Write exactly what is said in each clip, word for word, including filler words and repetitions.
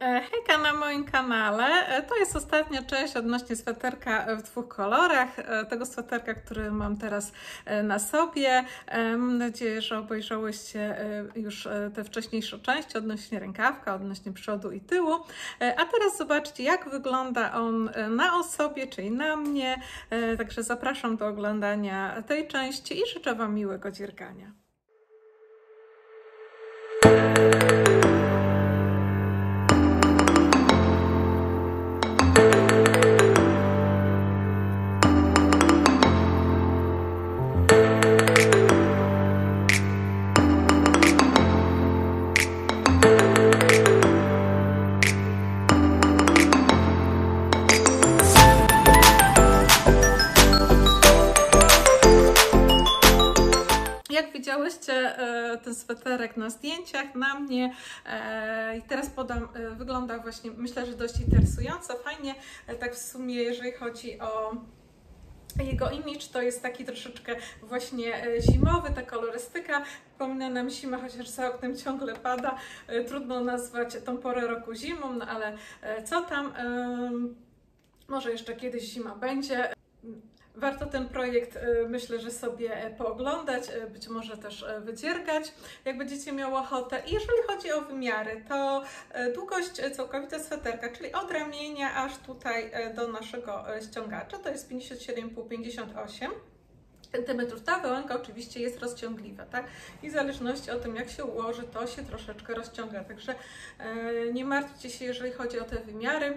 Hejka na moim kanale. To jest ostatnia część odnośnie sweterka w dwóch kolorach. Tego sweterka, który mam teraz na sobie. Mam nadzieję, że obejrzałyście już te wcześniejsze części odnośnie rękawka, odnośnie przodu i tyłu. A teraz zobaczcie, jak wygląda on na osobie, czyli na mnie. Także zapraszam do oglądania tej części i życzę Wam miłego dziergania. Jak widziałyście ten sweterek na zdjęciach, na mnie i teraz podam, wygląda właśnie, myślę, że dość interesująco, fajnie, tak w sumie jeżeli chodzi o jego imidż, to jest taki troszeczkę właśnie zimowy, ta kolorystyka przypomina nam zimę, chociaż za oknem ciągle pada, trudno nazwać tą porę roku zimą, no ale co tam, może jeszcze kiedyś zima będzie. Warto ten projekt, myślę, że sobie pooglądać, być może też wydziergać, jak będziecie miały ochotę. I jeżeli chodzi o wymiary, to długość całkowita sweterka, czyli od ramienia aż tutaj do naszego ściągacza, to jest pięćdziesiąt siedem i pół do pięćdziesięciu ośmiu centymetrów. Ta wełnka oczywiście jest rozciągliwa, tak? I w zależności od tym, jak się ułoży, to się troszeczkę rozciąga. Także nie martwcie się, jeżeli chodzi o te wymiary.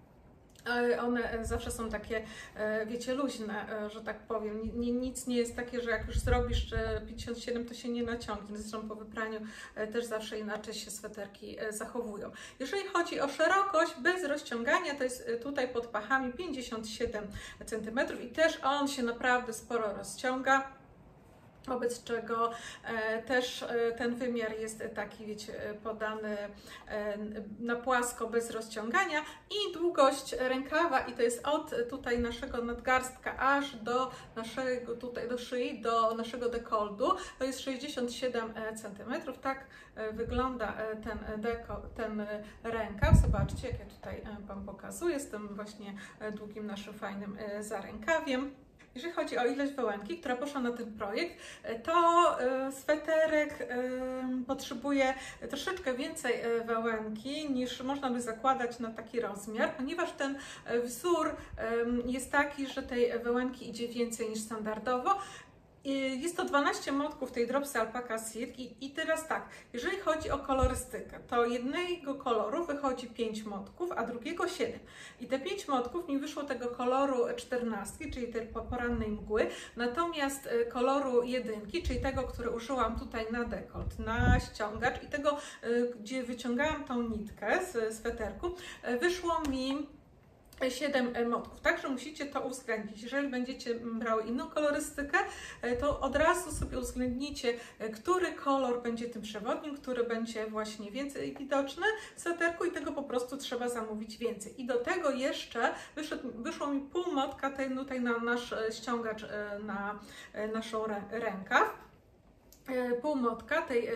One zawsze są takie, wiecie, luźne, że tak powiem. Nic nie jest takie, że jak już zrobisz pięćdziesiąt siedem, to się nie naciągnie. Zresztą po wypraniu też zawsze inaczej się sweterki zachowują. Jeżeli chodzi o szerokość bez rozciągania, to jest tutaj pod pachami pięćdziesiąt siedem centymetrów i też on się naprawdę sporo rozciąga. Wobec czego e, też e, ten wymiar jest taki, wiecie, podany e, na płasko, bez rozciągania. I długość rękawa, i to jest od tutaj naszego nadgarstka aż do naszego, tutaj do szyi, do naszego dekoldu, to jest sześćdziesiąt siedem centymetrów. Tak e, wygląda ten, deko, ten rękaw. Zobaczcie, jak ja tutaj Wam pokazuję z tym właśnie długim naszym fajnym zarękawiem. Jeżeli chodzi o ilość wełenki, która poszła na ten projekt, to sweterek potrzebuje troszeczkę więcej wełenki niż można by zakładać na taki rozmiar, ponieważ ten wzór jest taki, że tej wełenki idzie więcej niż standardowo. Jest to dwanaście motków tej Dropsy Alpaca Silk i, i teraz tak, jeżeli chodzi o kolorystykę, to jednego koloru wychodzi pięć motków, a drugiego siedem. I te pięć motków mi wyszło tego koloru czternastki, czyli tej porannej mgły, natomiast koloru jedynki, czyli tego, który użyłam tutaj na dekolt, na ściągacz i tego, gdzie wyciągałam tą nitkę z sweterku, wyszło mi siedem motków, także musicie to uwzględnić. Jeżeli będziecie brały inną kolorystykę, to od razu sobie uwzględnicie, który kolor będzie tym przewodnim, który będzie właśnie więcej widoczny w sweterku i tego po prostu trzeba zamówić więcej. I do tego jeszcze wyszło, wyszło mi pół motka tej, tutaj na nasz ściągacz, na naszą rękaw. Pół motka tej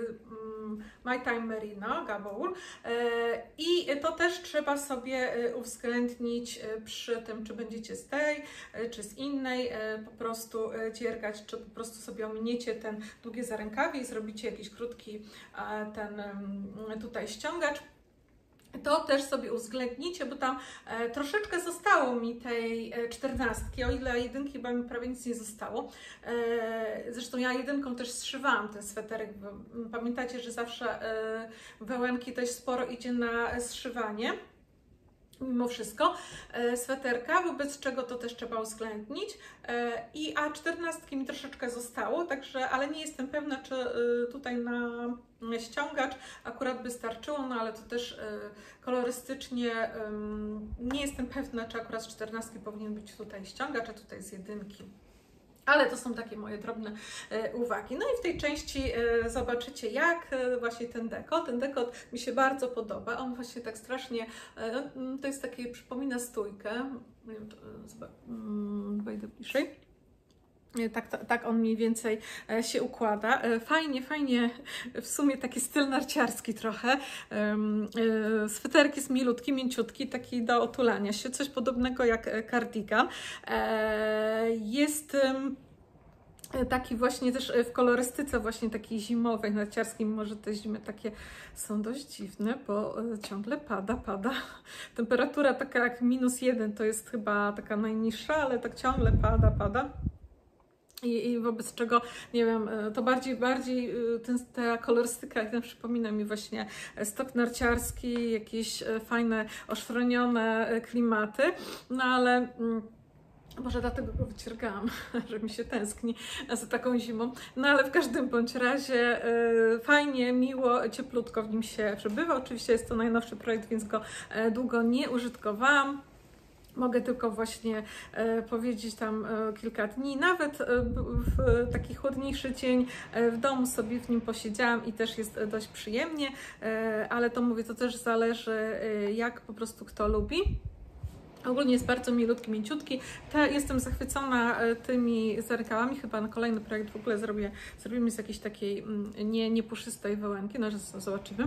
My Time Merino Gabour i to też trzeba sobie uwzględnić przy tym, czy będziecie z tej, czy z innej po prostu dziergać, czy po prostu sobie ominiecie ten długie zarękawie i zrobicie jakiś krótki ten tutaj ściągacz. To też sobie uwzględnicie, bo tam e, troszeczkę zostało mi tej e, czternastki, o ile jedynki chyba mi prawie nic nie zostało. E, zresztą ja jedynką też zszywałam ten sweterek, bo pamiętacie, że zawsze e, wełenki też sporo idzie na zszywanie. Mimo wszystko e, sweterka, wobec czego to też trzeba uwzględnić. E, I a czternastki mi troszeczkę zostało, także, ale nie jestem pewna, czy e, tutaj na ściągacz akurat by starczyło, no ale to też e, kolorystycznie e, nie jestem pewna, czy akurat z czternastki powinien być tutaj ściągacz, a tutaj z jedynki. Ale to są takie moje drobne e, uwagi. No i w tej części e, zobaczycie, jak e, właśnie ten dekolt. Ten dekolt mi się bardzo podoba. On właśnie tak strasznie, e, to jest takie, przypomina stójkę. Nie wiem, to, e, wejdę bliżej. Tak, tak, tak on mniej więcej się układa. Fajnie, fajnie, w sumie taki styl narciarski trochę. Sweterek jest milutki, mięciutki, taki do otulania się, coś podobnego jak cardigan. Jest taki właśnie też w kolorystyce właśnie takiej zimowej, narciarskiej, może te zimy takie są dość dziwne, bo ciągle pada, pada. Temperatura taka jak minus jeden to jest chyba taka najniższa, ale tak ciągle pada, pada. I, I wobec czego, nie wiem, to bardziej, bardziej ten, ta kolorystyka, jak nam przypomina mi właśnie stok narciarski, jakieś fajne, oszronione klimaty, no ale może dlatego go wyciergałam, że mi się tęskni za taką zimą. No ale w każdym bądź razie y, fajnie, miło, cieplutko w nim się przebywa. Oczywiście jest to najnowszy projekt, więc go y, długo nie użytkowałam. Mogę tylko właśnie e, powiedzieć tam e, kilka dni, nawet e, w taki chłodniejszy dzień e, w domu sobie w nim posiedziałam i też jest dość przyjemnie, e, ale to mówię, to też zależy e, jak po prostu kto lubi. Ogólnie jest bardzo milutki, mięciutki. Ta, jestem zachwycona tymi zarękawami. Chyba na kolejny projekt w ogóle zrobię, zrobimy z jakiejś takiej nie, niepuszystej wełenki, no że zobaczymy.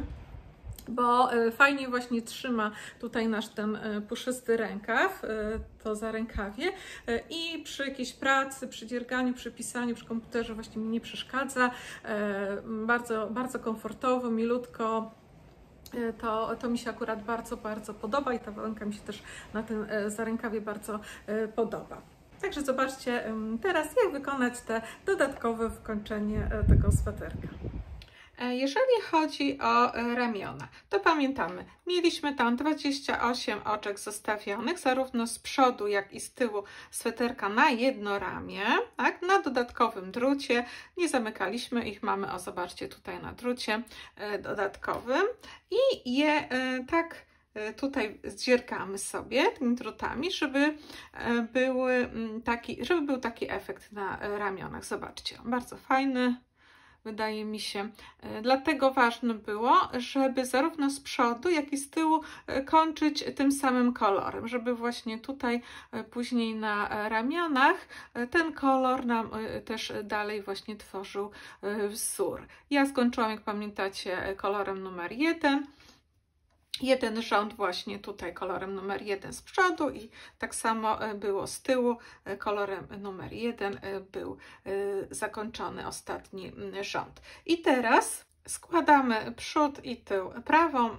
Bo fajnie właśnie trzyma tutaj nasz ten puszysty rękaw, to zarękawie i przy jakiejś pracy, przy dzierganiu, przy pisaniu, przy komputerze właśnie mi nie przeszkadza. Bardzo, bardzo komfortowo, milutko. To, to mi się akurat bardzo, bardzo podoba i ta wełnka mi się też na tym zarękawie bardzo podoba. Także zobaczcie teraz, jak wykonać te dodatkowe wykończenie tego sweterka. Jeżeli chodzi o ramiona, to pamiętamy, mieliśmy tam dwadzieścia osiem oczek zostawionych, zarówno z przodu, jak i z tyłu sweterka na jedno ramię, tak? Na dodatkowym drucie, nie zamykaliśmy ich, mamy, o zobaczcie, tutaj na drucie dodatkowym i je tak tutaj zdziergamy sobie tymi drutami, żeby, były taki, żeby był taki efekt na ramionach. Zobaczcie, bardzo fajny. Wydaje mi się, dlatego ważne było, żeby zarówno z przodu, jak i z tyłu kończyć tym samym kolorem, żeby właśnie tutaj później na ramionach ten kolor nam też dalej właśnie tworzył wzór. Ja skończyłam, jak pamiętacie, kolorem numer jeden. Jeden rząd właśnie tutaj kolorem numer jeden z przodu i tak samo było z tyłu, kolorem numer jeden był zakończony ostatni rząd. I teraz składamy przód i tył prawą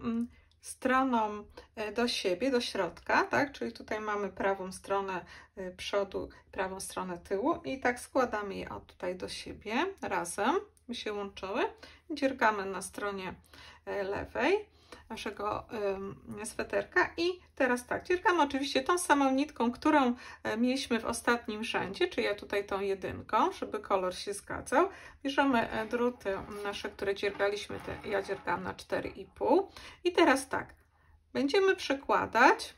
stroną do siebie, do środka, tak? Czyli tutaj mamy prawą stronę przodu, prawą stronę tyłu i tak składamy je od tutaj do siebie razem, by się łączyły. Dziergamy na stronie lewej naszego y, sweterka i teraz tak, dziergamy oczywiście tą samą nitką, którą mieliśmy w ostatnim rzędzie, czyli ja tutaj tą jedynką, żeby kolor się zgadzał. Bierzemy druty nasze, które dziergaliśmy, te, ja dziergam na cztery i pół i teraz tak, będziemy przykładać,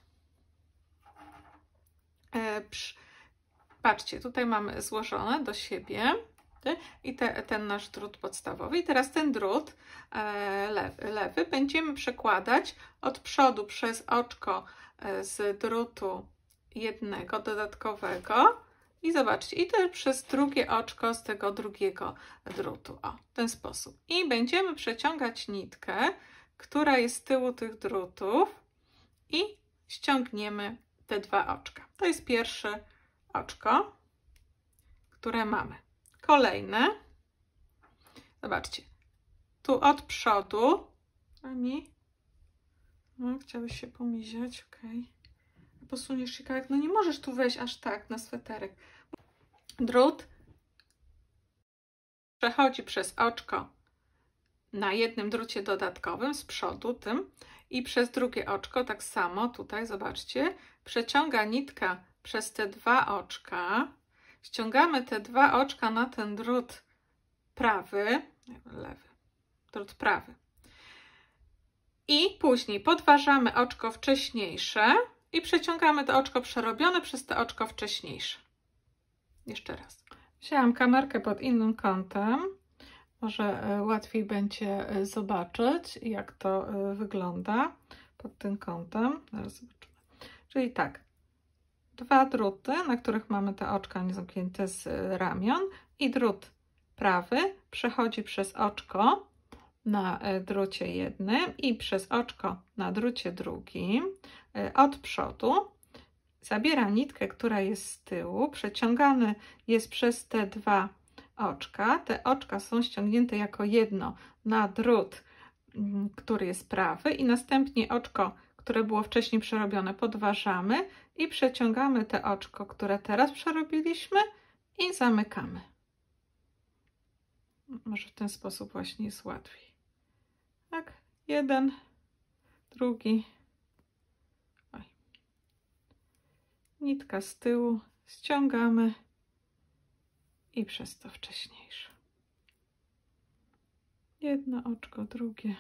e, przy, patrzcie, tutaj mamy złożone do siebie i te, ten nasz drut podstawowy. I teraz ten drut e, lewy, lewy będziemy przekładać od przodu przez oczko e, z drutu jednego dodatkowego i zobaczcie, i też przez drugie oczko z tego drugiego drutu. O, w ten sposób. I będziemy przeciągać nitkę, która jest z tyłu tych drutów i ściągniemy te dwa oczka. To jest pierwsze oczko, które mamy. Kolejne, zobaczcie, tu od przodu, a mi, no, chciałeś się pomiziać, ok, posuniesz się kawałek, no nie możesz tu wejść aż tak na sweterek. Drut przechodzi przez oczko na jednym drucie dodatkowym z przodu tym i przez drugie oczko tak samo, tutaj zobaczcie, przeciąga nitka przez te dwa oczka. Ściągamy te dwa oczka na ten drut prawy, lewy, drut prawy. I później podważamy oczko wcześniejsze i przeciągamy to oczko przerobione przez to oczko wcześniejsze. Jeszcze raz. Wzięłam kamerkę pod innym kątem. Może łatwiej będzie zobaczyć, jak to wygląda pod tym kątem. Zaraz zobaczymy. Czyli tak. dwa druty, na których mamy te oczka niezamknięte z ramion i drut prawy przechodzi przez oczko na drucie jednym i przez oczko na drucie drugim od przodu. Zabiera nitkę, która jest z tyłu, przeciągany jest przez te dwa oczka. Te oczka są ściągnięte jako jedno na drut, który jest prawy i następnie oczko, które było wcześniej przerobione, podważamy i przeciągamy te oczko, które teraz przerobiliśmy i zamykamy. Może w ten sposób właśnie jest łatwiej. Tak, jeden, drugi. Oj. Nitka z tyłu ściągamy i przez to wcześniejsze. Jedno oczko, drugie.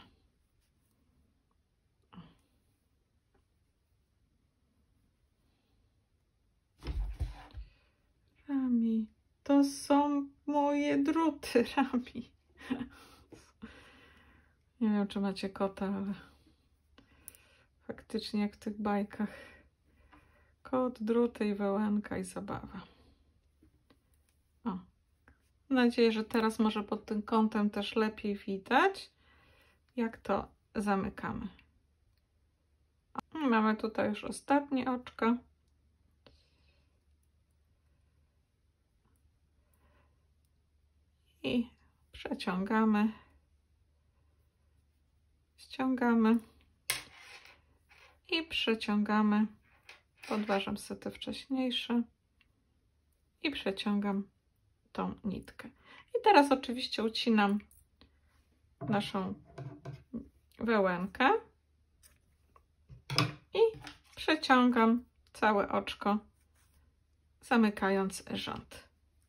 Rami, to są moje druty, Rami. Nie wiem, czy macie kota, ale faktycznie jak w tych bajkach. Kot, druty i wełenka i zabawa. O. Mam nadzieję, że teraz może pod tym kątem też lepiej widać, jak to zamykamy. O, mamy tutaj już ostatnie oczko. I przeciągamy, ściągamy i przeciągamy. Podważam sobie te wcześniejsze i przeciągam tą nitkę. I teraz oczywiście ucinam naszą wełenkę i przeciągam całe oczko, zamykając rząd.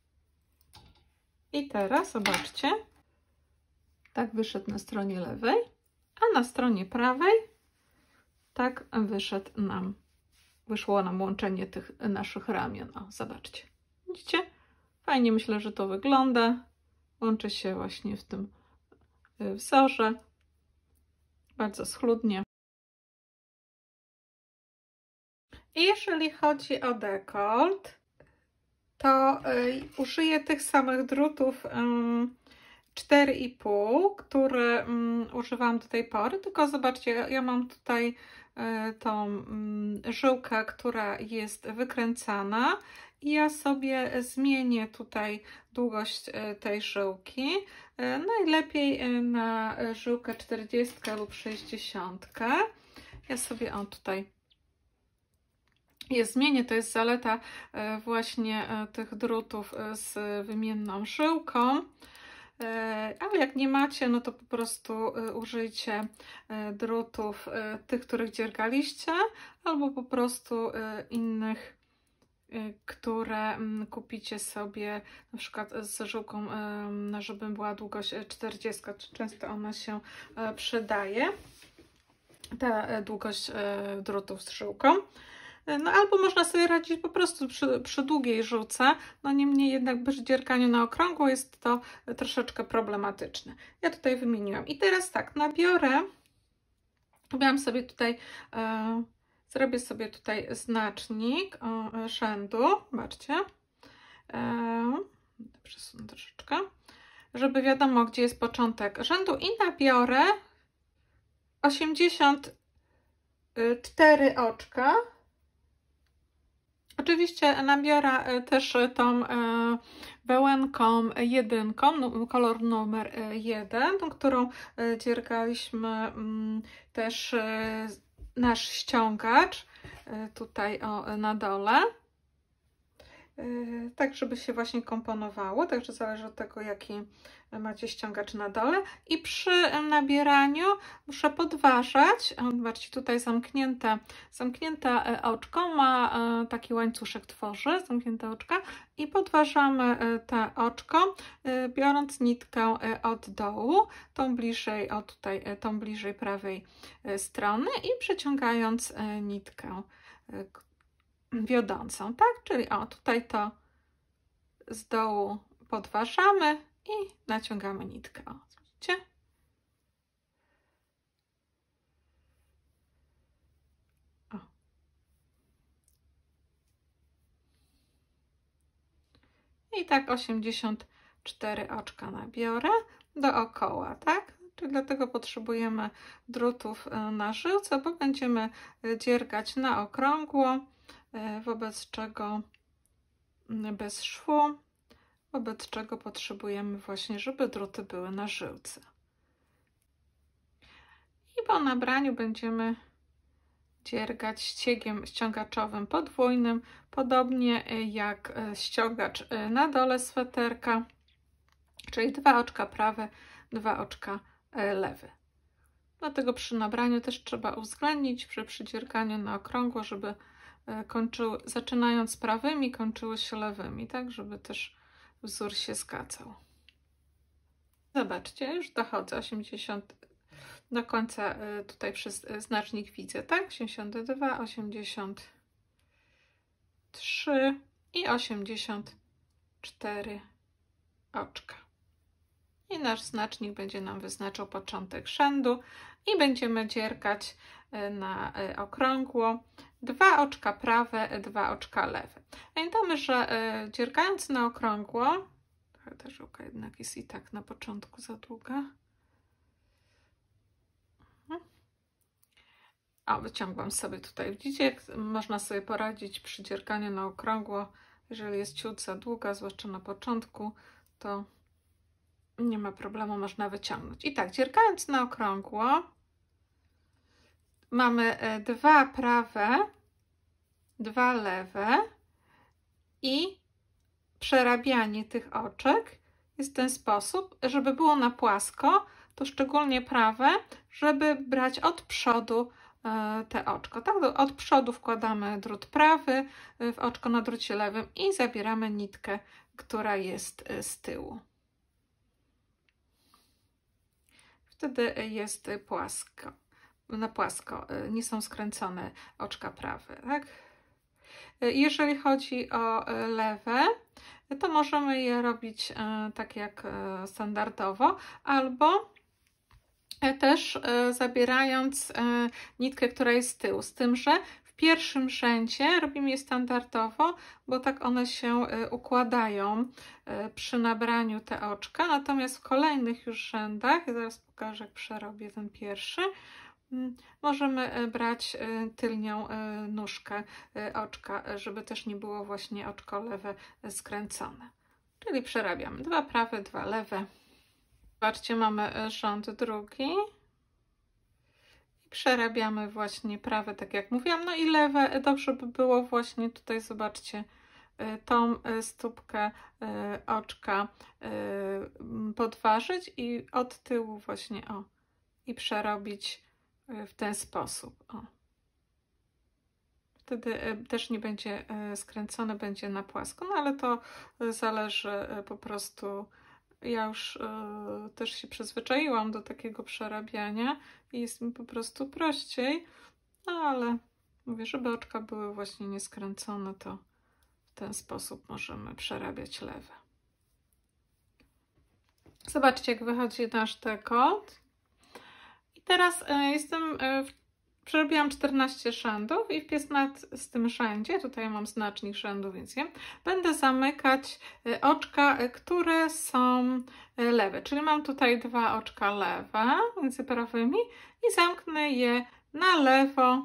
I teraz zobaczcie, tak wyszedł na stronie lewej, a na stronie prawej tak wyszedł nam, wyszło nam łączenie tych naszych ramion. O, zobaczcie, widzicie? Fajnie, myślę, że to wygląda. Łączy się właśnie w tym wzorze. Bardzo schludnie. I jeżeli chodzi o dekolt, to y, użyję tych samych drutów y, cztery i pół, które y, używałam do tej pory, tylko zobaczcie, ja mam tutaj y, tą y, żyłkę, która jest wykręcana i ja sobie zmienię tutaj długość y, tej żyłki. Y, najlepiej y, na żyłkę czterdziestkę lub sześćdziesiątkę. Ja sobie on tutaj jest zmienię, to jest zaleta właśnie tych drutów z wymienną żyłką, ale jak nie macie, no to po prostu użyjcie drutów tych, których dziergaliście, albo po prostu innych, które kupicie sobie na przykład z żyłką, żeby była długość czterdzieści, często ona się przydaje, ta długość drutów z żyłką. No albo można sobie radzić po prostu przy, przy długiej żyłce, no niemniej jednak przy dzierganiu na okrągło jest to troszeczkę problematyczne. Ja tutaj wymieniłam. I teraz tak, nabiorę, robiłam sobie tutaj, e, zrobię sobie tutaj znacznik o, rzędu, zobaczcie, e, przesunę troszeczkę, żeby wiadomo, gdzie jest początek rzędu i nabiorę osiemdziesiąt cztery oczka. Oczywiście nabiorę też tą wełenką jedynką, kolor numer jeden, tą, którą dziergaliśmy też nasz ściągacz tutaj o, na dole. Tak, żeby się właśnie komponowało, także zależy od tego, jaki macie ściągacz na dole. I przy nabieraniu muszę podważać, zobaczcie, tutaj zamknięte, zamknięte oczko ma taki łańcuszek tworzy, zamknięte oczka i podważamy te oczko, biorąc nitkę od dołu, tą bliżej, o tutaj, tą bliżej prawej strony i przeciągając nitkę wiodącą, tak? Czyli o, tutaj to z dołu podważamy i naciągamy nitkę. O, widzicie? O. i tak osiemdziesiąt cztery oczka nabiorę dookoła, tak? Czyli dlatego potrzebujemy drutów na żyłce, bo będziemy dziergać na okrągło, wobec czego bez szwu, wobec czego potrzebujemy właśnie, żeby druty były na żyłce. I po nabraniu będziemy dziergać ściegiem ściągaczowym podwójnym, podobnie jak ściągacz na dole sweterka, czyli dwa oczka prawe, dwa oczka lewe. Dlatego przy nabraniu też trzeba uwzględnić, że przy dzierganiu na okrągło, żeby kończyły, zaczynając prawymi, kończyły się lewymi, tak, żeby też wzór się zgadzał. Zobaczcie, już dochodzę osiemdziesiąt do końca, tutaj przez znacznik widzę, tak? osiemdziesiąt dwa, osiemdziesiąt trzy i osiemdziesiąt cztery oczka. I nasz znacznik będzie nam wyznaczał początek rzędu i będziemy dziergać na okrągło dwa oczka prawe, dwa oczka lewe. Pamiętamy, że dziergając na okrągło, ta żyłka jednak jest i tak na początku za długa. O, wyciągłam sobie tutaj, widzicie, jak można sobie poradzić przy dzierganiu na okrągło, jeżeli jest ciut za długa, zwłaszcza na początku, to nie ma problemu, można wyciągnąć. I tak, dziergając na okrągło, mamy dwa prawe, dwa lewe i przerabianie tych oczek jest w ten sposób, żeby było na płasko, to szczególnie prawe, żeby brać od przodu te oczko. Tak, od przodu wkładamy drut prawy w oczko na drucie lewym i zabieramy nitkę, która jest z tyłu. Wtedy jest płasko, na płasko, nie są skręcone oczka prawe. Tak? Jeżeli chodzi o lewe, to możemy je robić tak jak standardowo, albo też zabierając nitkę, która jest z tyłu, z tym, że w pierwszym rzędzie robimy je standardowo, bo tak one się układają przy nabraniu te oczka, natomiast w kolejnych już rzędach, ja zaraz pokażę, jak przerobię ten pierwszy, możemy brać tylnią nóżkę oczka, żeby też nie było właśnie oczko lewe skręcone. Czyli przerabiamy dwa prawe, dwa lewe. Zobaczcie, mamy rząd drugi. I przerabiamy właśnie prawe, tak jak mówiłam, no i lewe. Dobrze by było właśnie tutaj, zobaczcie, tą stópkę oczka podważyć i od tyłu właśnie, o, i przerobić w ten sposób. O. Wtedy też nie będzie skręcone, będzie na płasko, no ale to zależy po prostu. Ja już y, też się przyzwyczaiłam do takiego przerabiania i jest mi po prostu prościej, no ale mówię, żeby oczka były właśnie nieskręcone, to w ten sposób możemy przerabiać lewe. Zobaczcie, jak wychodzi nasz dekolt. I teraz y, jestem, y, przerobiłam czternaście rzędów i w piętnastym rzędzie, tutaj mam znacznik rzędu, więc ja będę zamykać oczka, które są lewe. Czyli mam tutaj dwa oczka lewe między prawymi i zamknę je na lewo.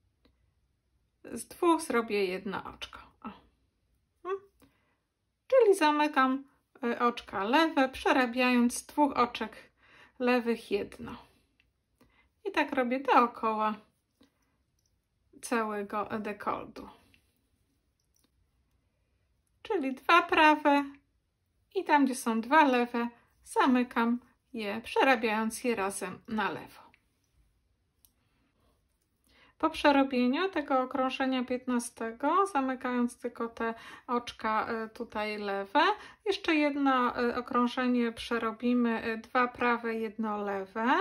Z dwóch zrobię jedno oczko. O. Czyli zamykam oczka lewe, przerabiając z dwóch oczek lewych jedno. I tak robię dookoła całego dekoltu. Czyli dwa prawe i tam, gdzie są dwa lewe, zamykam je, przerabiając je razem na lewo. Po przerobieniu tego okrążenia piętnastego, zamykając tylko te oczka tutaj lewe, jeszcze jedno okrążenie przerobimy, dwa prawe, jedno lewe.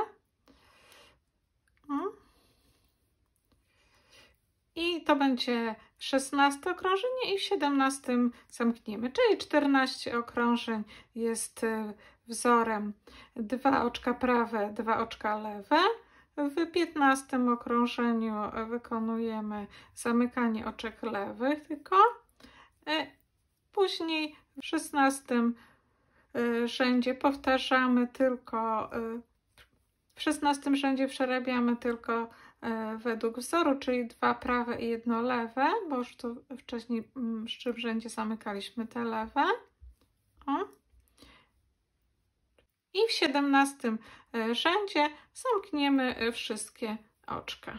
I to będzie szesnaste okrążenie i w siedemnastym zamkniemy, czyli czternaście okrążeń jest wzorem dwa oczka prawe, dwa oczka lewe. W piętnastym okrążeniu wykonujemy zamykanie oczek lewych tylko Później w szesnastym rzędzie powtarzamy tylko, w szesnastym rzędzie przerabiamy tylko według wzoru, czyli dwa prawe i jedno lewe, bo już tu wcześniej w szczyt rzędzie zamykaliśmy te lewe. O. I w siedemnastym rzędzie zamkniemy wszystkie oczka.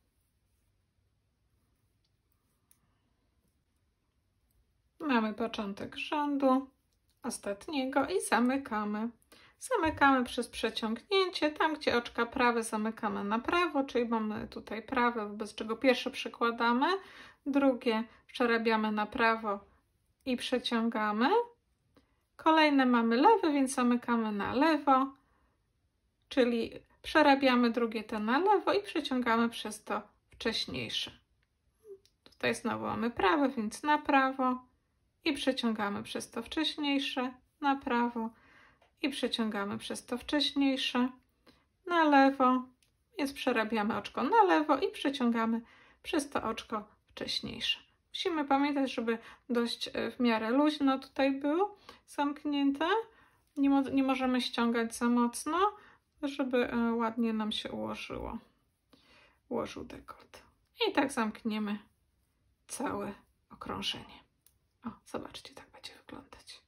Mamy początek rzędu ostatniego i zamykamy. Zamykamy przez przeciągnięcie. Tam, gdzie oczka prawe, zamykamy na prawo, czyli mamy tutaj prawe, wobec czego pierwsze przekładamy, drugie przerabiamy na prawo i przeciągamy. Kolejne mamy lewe, więc zamykamy na lewo, czyli przerabiamy drugie te na lewo i przeciągamy przez to wcześniejsze. Tutaj znowu mamy prawe, więc na prawo i przeciągamy przez to wcześniejsze, na prawo i przeciągamy przez to wcześniejsze, na lewo, więc przerabiamy oczko na lewo i przeciągamy przez to oczko wcześniejsze. Musimy pamiętać, żeby dość w miarę luźno tutaj było zamknięte. Nie, mo nie możemy ściągać za mocno, żeby ładnie nam się ułożyło. Ułożył dekolt. I tak zamkniemy całe okrążenie. O, zobaczcie, tak będzie wyglądać.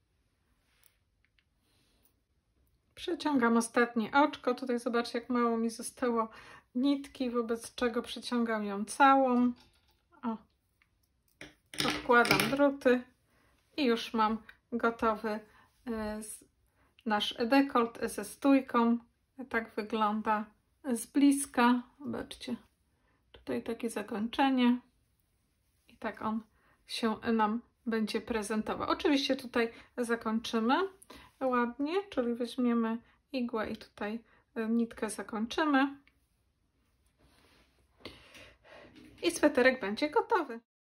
Przeciągam ostatnie oczko. Tutaj zobaczcie, jak mało mi zostało nitki, wobec czego przeciągam ją całą. O. Odkładam druty i już mam gotowy nasz dekolt ze stójką. Tak wygląda z bliska. Zobaczcie, tutaj takie zakończenie i tak on się nam będzie prezentował. Oczywiście tutaj zakończymy ładnie, czyli weźmiemy igłę i tutaj nitkę zakończymy i sweterek będzie gotowy.